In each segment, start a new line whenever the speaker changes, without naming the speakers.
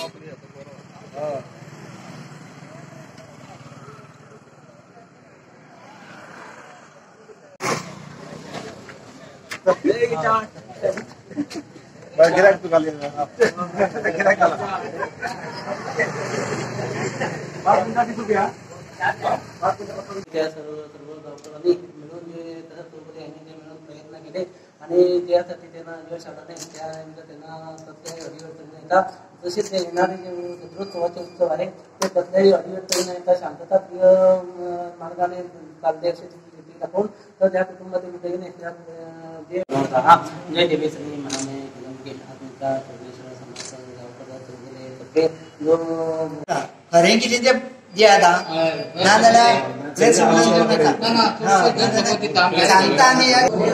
गिराक तू खाली गिराक आला
सर्व डॉक्टरांनी मिळून जे मिळून प्रयत्न केले आणि ज्यासाठी त्यांना यश आलं नाही त्यानंतर त्यांना प्रत्येक अधिवेशन येता तसेच ते येणारे जे नेतृत्वाचे उत्सव आहे ते प्रत्येक अधिवेशन येता शांतताप्रिय मार्गाने चालते असे दाखवून तर त्या कुटुंबातील विजयीने जे होता जय देवेश्वरी मनाने आत्मिका परमेश्वर समस्त सगळे जो
खरें कितें तें जे आता ना जाल्यार सांगता आमी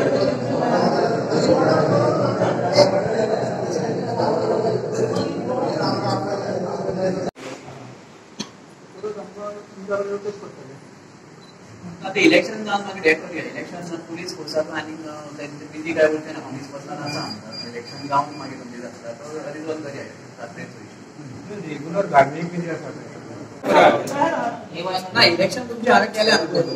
आता इलेक्शन जावन मागीर हे करूया इलेक्शन पुलीस फोर्सात आनी बिजी काय बोलते ना ऑफिस पर्सन आसा इलेक्शन जावन मागीर तुमचे जाता तो रिजॉल्व करूया
रेग्युलर धार्मिक बिजी आसा
ना इलेक्शन तुमचे हांवें केले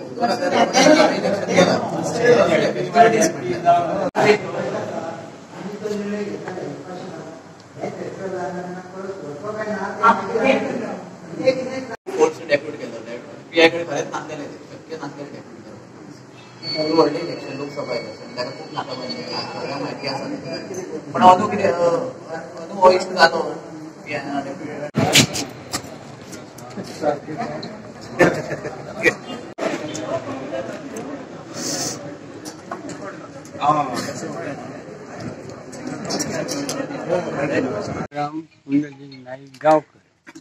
डेप्युट केलो पीआय कडे खरेंच नासलेले शक्य नासलेले डेप्युट करप व्हडलें इलेक्शन लोकसभा इलेक्शन ताका खूब नाका सगळ्यांक म्हायती आसा पण अंदू कितें अंदू हो इश्यू जालो डेप्युटी
नाईक गावकर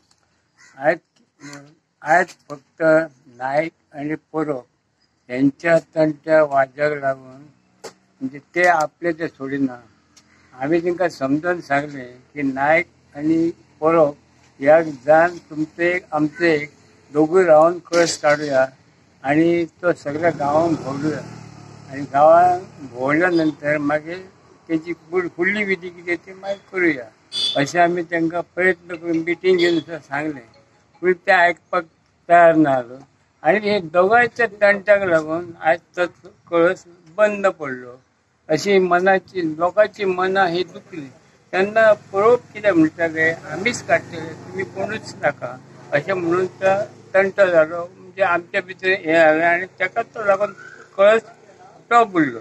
आज फक्त नाईक आणि परब यांच्या तंट्या वाजाक लागून म्हणजे ते आपले ते सोडिना आम्ही तांकां समजून सांगले की नाईक आणि परब ह्याक जाण तुमचे आमचे दोघूय रावन कळस काडुया आणि तो सगळ्या गांवांक भोंवडुया आणि गांवांक भोंवल्या नंतर मागीर तेची फुडली विधी कितें ती मागीर करुया अशें आमी तांकां प्रयत्न करून मिटींग घेवन सांगलें पूण ते आयकपाक तयार नाहलो आणि हे दोगांयच्या तंट्याक लागून आज तो कळस बंद पडलो अशी मनाची लोकांची मनां ही दुखली तेन्ना पळोवप कितें म्हणटा गे आमीच काडटले तुमी कोणूच नाका अशें म्हणून तो तंटो जालो म्हणजे आमच्या भितर हें जालें आनी ताका तो लागून कळस टॉप उरलो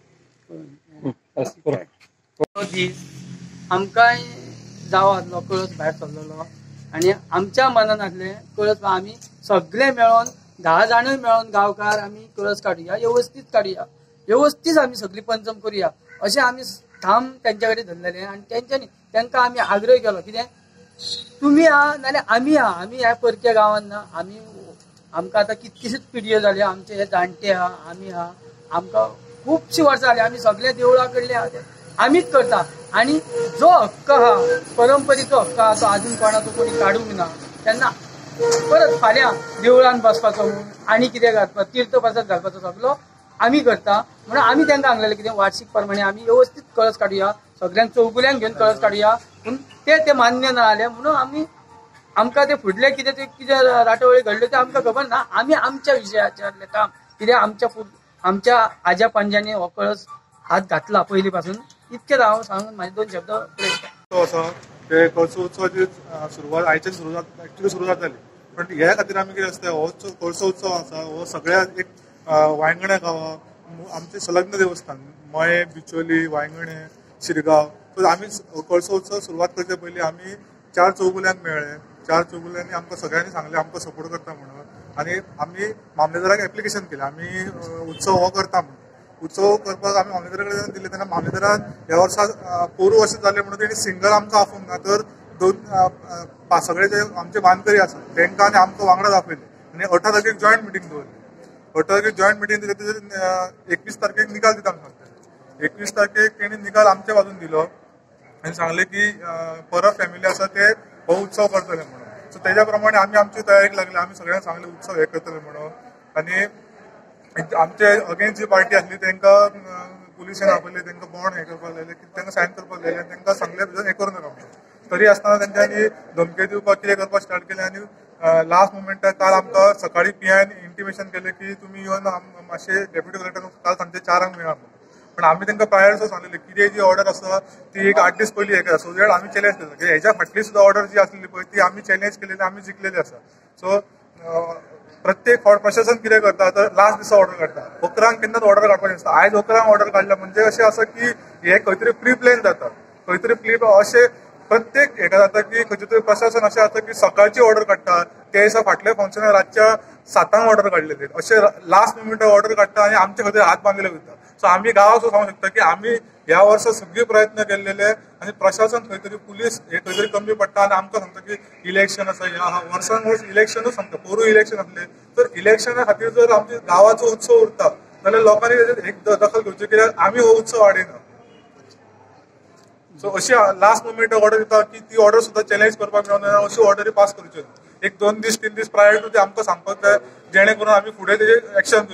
दीस आमकांय जावं आसलो कळस भायर सरलेलो आनी आमच्या मनान आसलें कळस आमी सगळे मेळोन 10 जाणूय मेळोन गांवकार आमी कळस काडुया व्यवस्थीत आमी सगळी पंचम करुया अशें आमी ठाम तेंच्या कडेन धरलेलें आनी तेंच्यांनी तांकां आमी आग्रह केलो कितें तुमी आहा नाल्यार आमी ह्या परक्या गांवांत ना आमी आमकां आतां कितकीशीच पिडयो जाल्यो आमचे हे जाणटे आहा आमी आहा आमकां खुबशीं वर्सां जालीं आमी सगळे देवळा कडले आहा आमीच करता आनी जो हक्क आहा परंपरेचो हक्क आहा तो आजून कोणाचो कोणी काडूंक ना तेन्ना परत फाल्यां देवळान बसपाचो आनी कितें घालपाचो तीर्थ प्रसाद घालपाचो सगळो आमी करता म्हणून आमी तांकां सांगलेलें कितें वार्षिक प्रमाणे आमी व्यवस्थीत कळस काडुया सगळ्यांक चौगुल्यांक घेवन कळस काडुया पूण ते मान्य ना जालें म्हणून आमकां ते फुडले कितें राटवळी घडल्यो ते आमकां खबर ना आमी आमच्या विशयाचेर काम कित्याक आमच्या आज्या पंज्यांनी हो कळस हात घातला पयलीं पासून इतकें हांव सांगून म्हाजे 2 शब्द
ते कळसो उत्सवाची सुरवात आयच्यान सुरू जाताली पण ह्या खातीर आमी कितें आसता हो कळसो उत्सव आसा हो सगळ्या एक वांयगणे गांवां आमचे संलग्न देवस्थान मये बिचोली वांयगणे शिरगांव सो आमी कळसो उत्सव सुरवात करचे पयलीं आमी 4 चौगुल्यांक मेळ्ळे 4 चौगुल्यांनी आमकां सगळ्यांनी सांगलें आमकां सपोर्ट करता म्हणून आनी आमी मामलेदाराक एप्लिकेशन केलें आमी उत्सव हो करता म्हणून उत्सव करपाक आमी मामलेदारा कडेन दिले तेन्ना मामलेदारान ह्या वर्सा पोरू वर्ष जालें म्हणून तेणी सिंगल आमकां आफोवंक ना तर 2 सगळे जे आमचे मानकरी आसा तांकां आनी आमकां वांगडा दाखयले आनी 18 तारखेक जॉयंट मिटींग दवरली 18 तारखेक जॉयंट मिटींग दिली तेजेर 21 तारखेक निकाल दिता सांगता 21 तारखेक तेणी निकाल आमच्या बाजून दिलो आनी सांगलें की परब फॅमिली आसा ते हो उत्सव करतले म्हणून सो तेज्या प्रमाणे आमी आमची तयारीक लागले आमी सगळ्यांक सांगलें उत्सव हे करतले म्हणून आनी आमचे अगेन्स्ट जी पार्टी आसली तांकां पुलिशेन आपयले तांकां बॉन्ड हे करपाक लायले तांकां सायन करपाक लायले तांकां सांगले भितर हे करूं नाका म्हणून तरी आसतना तेंच्यांनी धमकी दिवपाक कितें करपाक स्टार्ट केलें आनी लास्ट मोमेंटार काल आमकां सकाळी पीआयन इंटिमेशन केलें की तुमी येवन मातशें डेप्युटी कलेक्टर काल सांजचे 4 मेळा म्हणून. पण आमी तांकां प्रायोरिटी सांगलेलें कितें जी ऑर्डर आसा ती एक 8 दीस पयलीं हें सो दॅट आमी चॅलेंज केलें हेच्या फाटली सुद्दां ऑर्डर जी आसलेली पळय ती आमी चॅलेंज केलेली आमी जिखलेली आसा. सो प्रत्येक फावट प्रशासन कितें करता तर लास्ट दिसा ऑर्डर काडटा. 11 केन्नाच ऑर्डर काडपाचें नासता. आयज 11 ऑर्डर काडल्या म्हणजे अशें आसा की हे खंय तरी प्री प्लॅन जाता. खंय तरी अशें प्रत्येक हेका जाता की खंयचे तरी प्रशासन अशें जाता की सकाळची ऑर्डर काडटा त्या दिसा फाटल्या फंक्शनार रातच्या 7 ऑर्डर काडलेली अशें लास्ट मोमेंटार ऑर्डर काडटा आनी आमचे खातीर हात बांदिले वयता. सो आमी गांवाक सांगूंक शकता की आमी ह्या वर्सा सगळे प्रयत्न केलेले आनी प्रशासन खंय तरी पुलीस हे खंय तरी कमी पडटा आनी आमकां सांगता की इलेक्शन आसा ह्या वर्सान वर्स इलेक्शनूच सांगता. पोरूं इलेक्शन आसलें तर इलेक्शना खातीर जर आमच्या गांवाचो उत्सव उरता जाल्यार लोकांनी तेजेर एक दखल घेवची कित्याक आमी हो उत्सव हाडिना. सो अशी लास्ट मोमेंट ऑर्डर दिता की ती ऑर्डर सुद्दां चॅलेंज करपाक मेळना अशी ऑर्डरी पास करच्यो. एक 2 दीस 3 दीस प्रायर टू ते आमकां सांगपाक जाय जेणे करून आमी फुडें तेजेर एक्शन